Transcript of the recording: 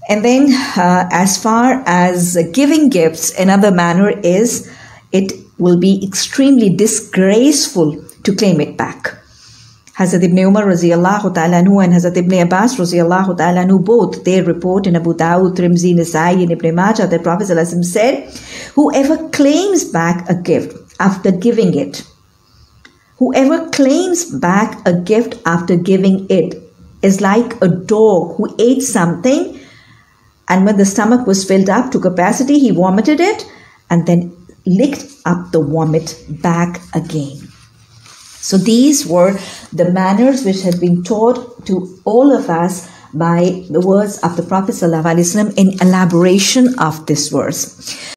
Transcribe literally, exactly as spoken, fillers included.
And then uh, as far as giving gifts, another manner is it will be extremely disgraceful to claim it back. Hazrat Ibn Umar Raziyallahu Ta'ala anhu and Hazrat Ibn Abbas Raziyallahu Ta'ala anhu, both they report in Abu Dawud, Tirmidhi, Nasa'i and Ibn Majah that Prophet ﷺ said, whoever claims back a gift after giving it, whoever claims back a gift after giving it is like a dog who ate something, and when the stomach was filled up to capacity, he vomited it and then licked up the vomit back again. So these were the manners which had been taught to all of us by the words of the Prophet ﷺ in elaboration of this verse.